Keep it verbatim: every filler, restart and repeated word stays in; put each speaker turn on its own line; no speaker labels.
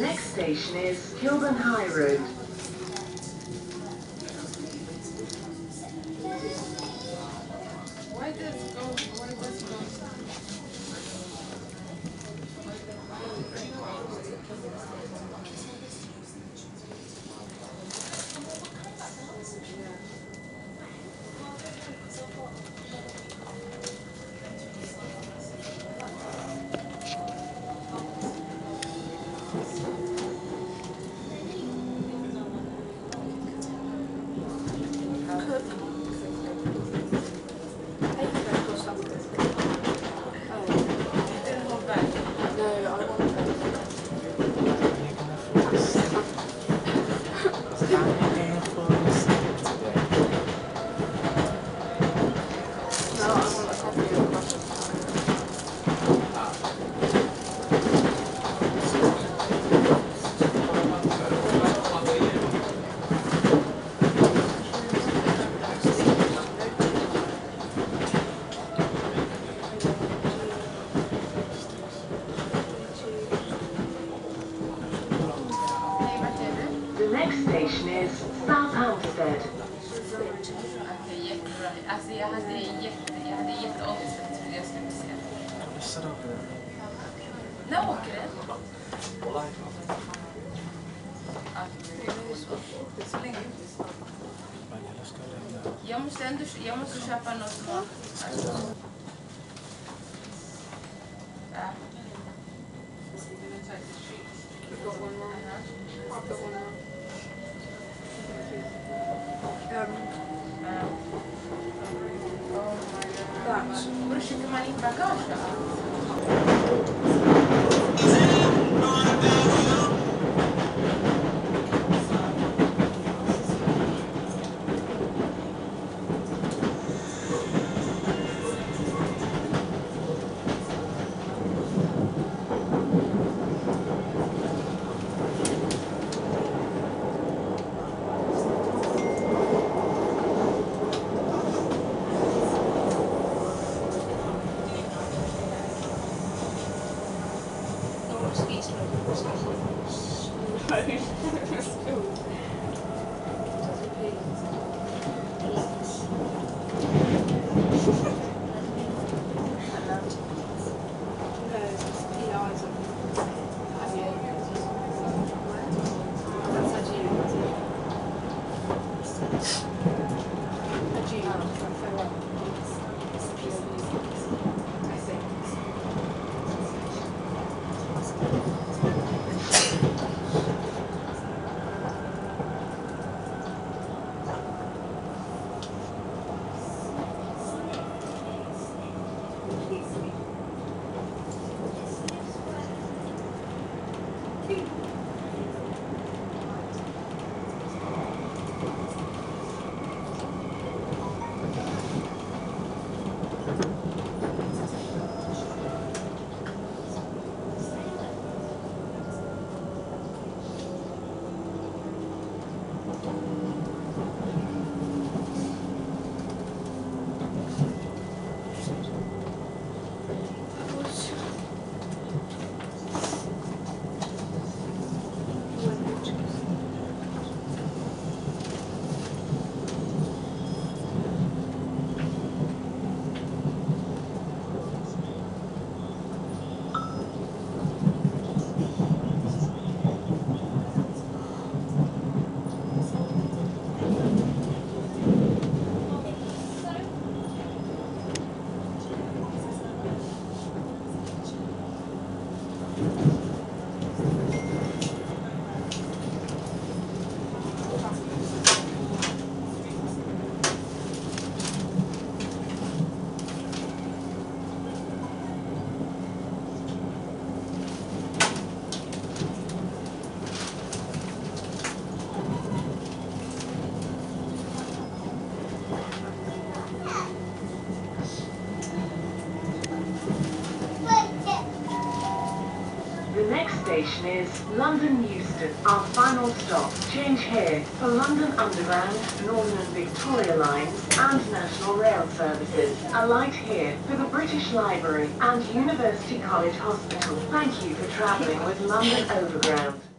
next station is Kilburn High Road.
Why does it go? Why does it go?
The next station is South Hampstead.
Okej, jättebra. Alltså jag hade jätte, jag hade jätteångest för att jag trodde jag skulle se. När åker det? Så länge. Jag måste ändå, jag måste köpa något som har... Ja. Vadå, köper man in bagage då?
The next station is London Euston, our final stop. Change here for London Underground, Northern and Victoria lines and National Rail services. Alight here for the British Library and University College Hospital. Thank you for travelling with London Overground.